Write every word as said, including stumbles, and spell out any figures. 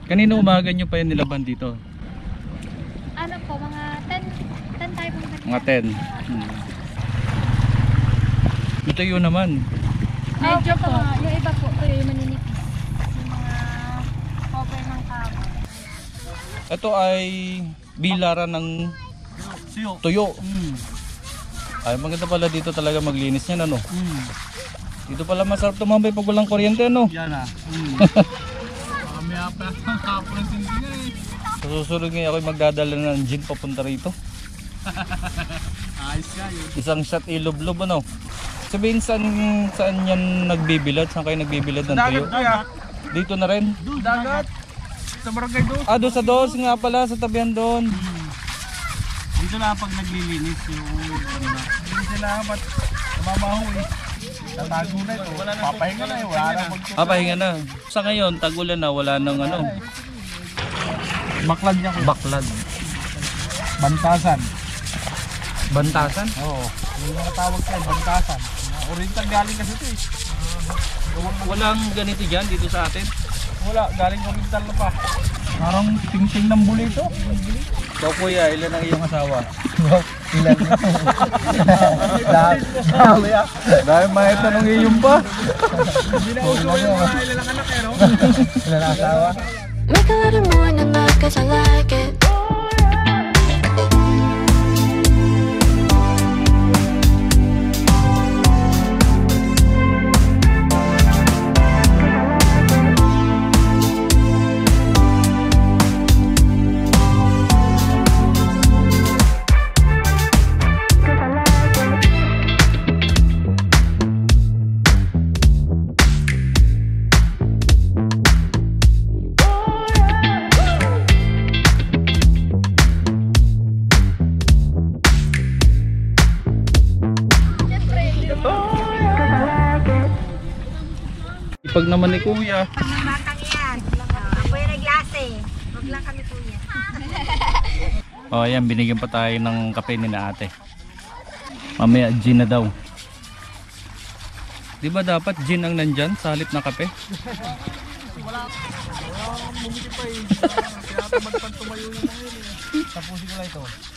Kanina umaga nyo pa yung nilaban dito? Ano po, mga ten, ten tayo po. Mga ten. Hmm. Ito yun naman. Medyo po, yung iba po, ito yung maninipis. Yung mga cover ng kamo. Ito ay bilaran ng tuyo. Mm. Ay, maganda pala dito talaga maglinis niyan, ano? Mm. Dito pala masarap tumambay pag walang kuryente, ano? Yan ah. Mm. May apa ang kapo ng singkingan eh. Sa susunod ngayon ako'y magdadala ng gin papunta rito. Ayos ka yun. Isang shot ilublob, ano? Sabihin saan, saan yan nagbibilad? Saan kayo nagbibilad ng tuyo? Dagat kuya. Dito na rin? Doon, dagat. Sa barangay doon. Ah, doon sa dos nga pala, sa tabihan doon. Hmm. Dito lang pag naglilinis yung ano na. Hindi sila ba't namamaho eh. Tatago na ito. Papahinga na eh. Wala na magtutuwa. Ah, pahinga na. Sa ngayon, tagulan na, wala nang ano. Baklad niya ko. Baklad. Bantasan. Bantasan? Oo. Yung mga tawag sa'yo, bantasan. Oriental galing kasi ito eh. Walang ganito dyan, dito sa atin. Wala, galing oriental na pa. Parang ting-ting ng buli ito. Ikaw kuya, ilan ang iyong asawa? Ilan? Dami ah. Dahil may tanong iyong pa. Hindi na uso yung mga ilang anak eh, no? Ilan ang asawa? Make a little more than love cause I like it. Ipag naman ni kuya. Ang batang yan. Ako yung naglase. Huwag lang kami kuya. O oh, ayan, binigyan pa tayo ng kape ni na ate. Mamaya gin na daw. Di ba dapat gin ang nandyan sa halip na kape? Wala. Wala akong bumili pa eh. Kaya tamad pang tumayo yung mga yun eh. Tapusin ko lang ito.